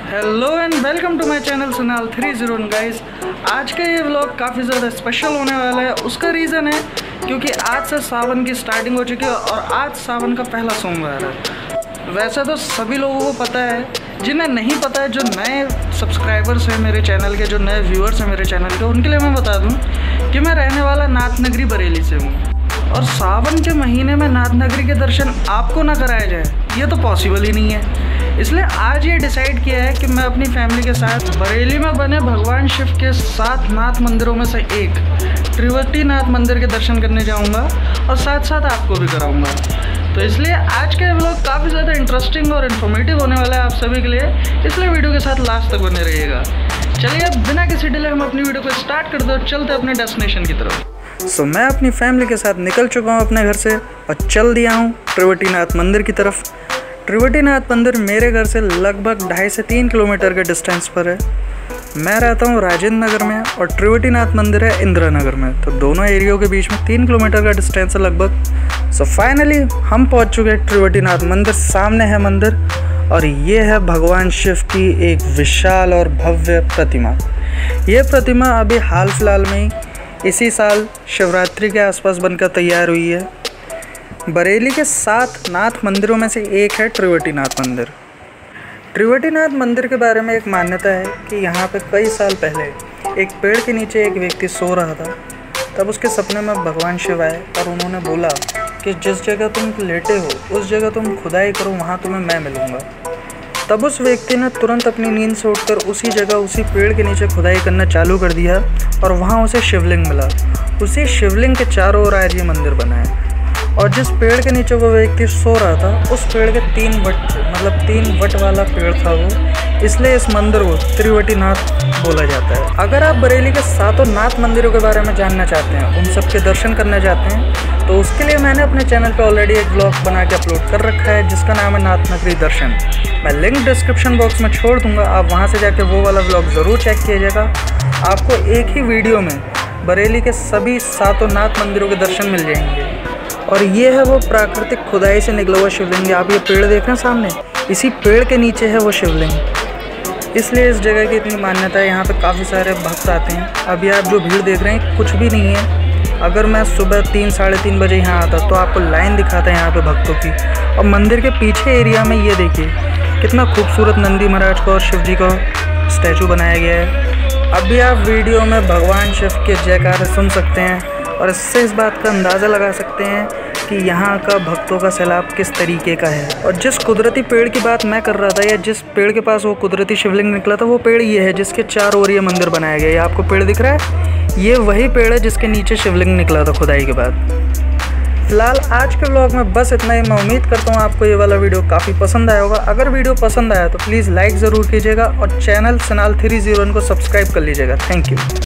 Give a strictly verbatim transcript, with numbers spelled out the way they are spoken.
Hello and welcome to my channel Sanal three zero one guys. आज का ये vlog काफ़ी ज़्यादा स्पेशल होने वाला है। उसका रीज़न है क्योंकि आज से सावन की स्टार्टिंग हो चुकी है और आज सावन का पहला सोमवार है। वैसे तो सभी लोगों को पता है, जिन्हें नहीं पता है, जो नए सब्सक्राइबर्स हैं मेरे चैनल के, जो नए व्यूअर्स हैं मेरे चैनल के, उनके लिए मैं बता दूँ कि मैं रहने वाला नाथ नगरी बरेली से हूँ। और सावन के महीने में नाथ नगरी के दर्शन आपको ना कराया जाए, ये तो पॉसिबल ही नहीं है। इसलिए आज ये डिसाइड किया है कि मैं अपनी फैमिली के साथ बरेली में बने भगवान शिव के सात नाथ मंदिरों में से एक त्रिवटी नाथ मंदिर के दर्शन करने जाऊंगा और साथ साथ आपको भी कराऊंगा। तो इसलिए आज का व्लॉग काफ़ी ज़्यादा इंटरेस्टिंग और इन्फॉर्मेटिव होने वाला है आप सभी के लिए, इसलिए वीडियो के साथ लास्ट तक बने रहिएगा। चलिए अब बिना किसी डिले हम अपनी वीडियो को स्टार्ट कर दो और चलते अपने डेस्टिनेशन की तरफ। सो so, मैं अपनी फैमिली के साथ निकल चुका हूँ अपने घर से और चल दिया हूँ त्रिवटी नाथ मंदिर की तरफ। त्रिवटी नाथ मंदिर मेरे घर से लगभग ढाई से तीन किलोमीटर के डिस्टेंस पर है। मैं रहता हूँ राजेंद्र नगर में और त्रिवटी नाथ मंदिर है इंदिरा नगर में, तो दोनों एरियो के बीच में तीन किलोमीटर का डिस्टेंस है लगभग। सो so, फाइनली हम पहुँच चुके हैं त्रिवटी नाथ मंदिर। सामने है मंदिर और ये है भगवान शिव की एक विशाल और भव्य प्रतिमा। ये प्रतिमा अभी हाल फिलहाल में ही इसी साल शिवरात्रि के आसपास बनकर तैयार हुई है। बरेली के सात नाथ मंदिरों में से एक है त्रिवटी नाथ मंदिर। त्रिवटी नाथ मंदिर के बारे में एक मान्यता है कि यहाँ पे कई साल पहले एक पेड़ के नीचे एक व्यक्ति सो रहा था। तब उसके सपने में भगवान शिव आए और उन्होंने बोला कि जिस जगह तुम लेटे हो उस जगह तुम खुदाई करो, वहाँ तुम्हें मैं मिलूँगा। तब उस व्यक्ति ने तुरंत अपनी नींद से उठकर उसी जगह उसी पेड़ के नीचे खुदाई करना चालू कर दिया और वहाँ उसे शिवलिंग मिला। उसी शिवलिंग के चारों ओर आज ये मंदिर बना है। और जिस पेड़ के नीचे वो व्यक्ति सो रहा था उस पेड़ के तीन वट थे, मतलब तीन वट वाला पेड़ था वो, इसलिए इस मंदिर को त्रिवटी नाथ बोला जाता है। अगर आप बरेली के सातों नाथ मंदिरों के बारे में जानना चाहते हैं, उन सब के दर्शन करना चाहते हैं, तो उसके लिए मैंने अपने चैनल पर ऑलरेडी एक ब्लॉग बना के अपलोड कर रखा है जिसका नाम है नाथ नगरी दर्शन। मैं लिंक डिस्क्रिप्शन बॉक्स में छोड़ दूंगा, आप वहां से जाके वो वाला ब्लॉग ज़रूर चेक कीजिएगा। आपको एक ही वीडियो में बरेली के सभी सातों नाथ मंदिरों के दर्शन मिल जाएंगे। और ये है वो प्राकृतिक खुदाई से निकला हुआ शिवलिंग। आप ये पेड़ देख रहे हैं सामने, इसी पेड़ के नीचे है वो शिवलिंग। इसलिए इस जगह की इतनी मान्यता है। यहाँ पे काफ़ी सारे भक्त आते हैं। अभी आप जो भीड़ देख रहे हैं कुछ भी नहीं है। अगर मैं सुबह तीन साढ़े तीन बजे यहाँ आता तो आपको लाइन दिखाता है यहाँ पे भक्तों की। और मंदिर के पीछे एरिया में ये देखिए कितना खूबसूरत नंदी महाराज का और शिव जी का स्टैचू बनाया गया है। अभी आप वीडियो में भगवान शिव के जयकार सुन सकते हैं और इससे इस बात का अंदाज़ा लगा सकते हैं कि यहाँ का भक्तों का सैलाब किस तरीके का है। और जिस कुदरती पेड़ की बात मैं कर रहा था, या जिस पेड़ के पास वो कुदरती शिवलिंग निकला था, वो पेड़ ये है जिसके चारों ओर ये मंदिर बनाया गया है। आपको पेड़ दिख रहा है, ये वही पेड़ है जिसके नीचे शिवलिंग निकला था खुदाई के बाद। फिलहाल आज के व्लॉग में बस इतना ही। मैं उम्मीद करता हूँ आपको ये वाला वीडियो काफ़ी पसंद आया होगा। अगर वीडियो पसंद आया तो प्लीज़ लाइक ज़रूर कीजिएगा और channel Sanal three zero one को सब्सक्राइब कर लीजिएगा। Thank you.